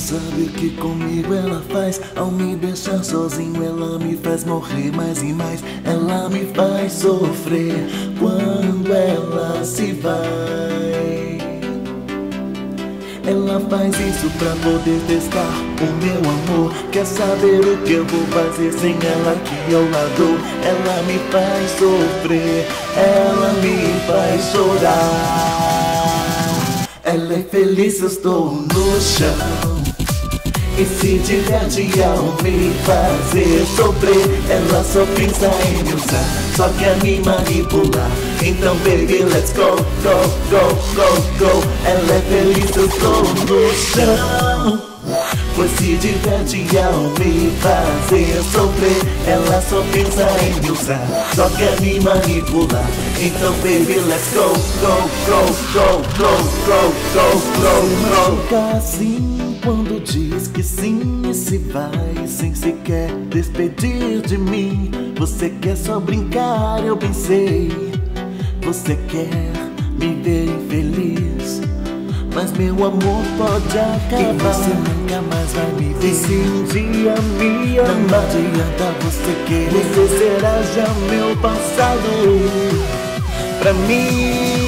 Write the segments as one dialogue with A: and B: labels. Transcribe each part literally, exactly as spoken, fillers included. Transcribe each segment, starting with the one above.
A: sabe o que comigo ela faz. Ao me deixar sozinho ela me faz morrer mais e mais. Ela me faz sofrer quando ela se vai. Ela faz isso pra poder testar o meu amor. Quer saber o que eu vou fazer sem ela aqui ao lado? Ela me faz sofrer, ela me faz chorar. Ela é feliz, eu estou no chão, e se diverte ao me fazer sofrer. Ela só pensa em me usar, só quer me manipular. Então baby, let's go, go, go, go, go. Ela é feliz, eu estou no chão, pois se diverte ao me fazer sofrer. Ela só pensa em me usar, só quer me manipular. Então baby, let's go, go, go, go, go, go, go, go, go. Fica assim quando diz que sim e se vai sem sequer despedir de mim. Você quer só brincar, eu bem sei. Você quer me ver infeliz, mas meu amor pode acabar e você nunca mais vai me ver. E se um dia me amar, não adianta você querer. Você será já meu passado pra mim.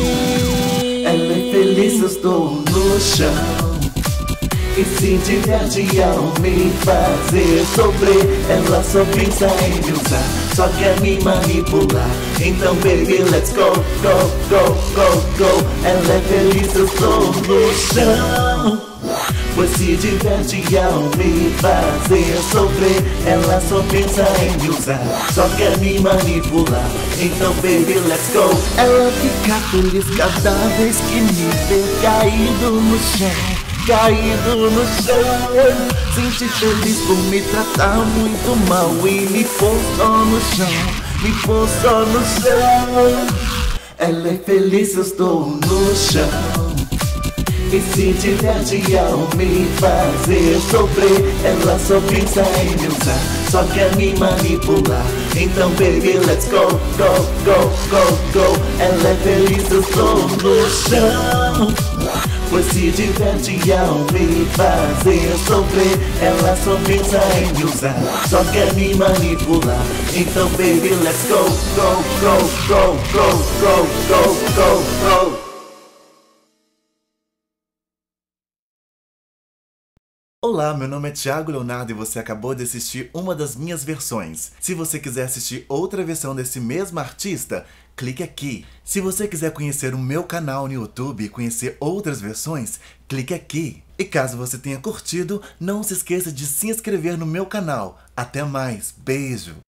A: Ela é feliz, eu estou no chão, e se diverte ao me fazer sofrer. Ela só pensa em me usar, só quer me manipular. Então baby, let's go, go, go, go, go. Ela é feliz, eu estou no chão, pois se diverte ao me fazer sofrer. Ela só pensa em me usar, só quer me manipular. Então baby, let's go. Ela fica feliz cada vez que me vê caído no chão, caído no chão. Sente feliz por me tratar muito mal e me pôr só no chão, me pôr só no chão. Ela é feliz, eu estou no chão, e se diverte ao me fazer sofrer. Ela só pensa em me usar, só quer me manipular. Então baby, let's go, go, go, go, go. Ela é feliz, eu estou no chão, pois se diverte ao me fazer sofrer. Ela só pensa em me usar, só quer me manipular. Então baby, let's go, go, go, go, go, go, go, go, go. Olá, meu nome é Thiago Leonardo e você acabou de assistir uma das minhas versões. Se você quiser assistir outra versão desse mesmo artista, clique aqui. Se você quiser conhecer o meu canal no YouTube e conhecer outras versões, clique aqui. E caso você tenha curtido, não se esqueça de se inscrever no meu canal. Até mais, beijo!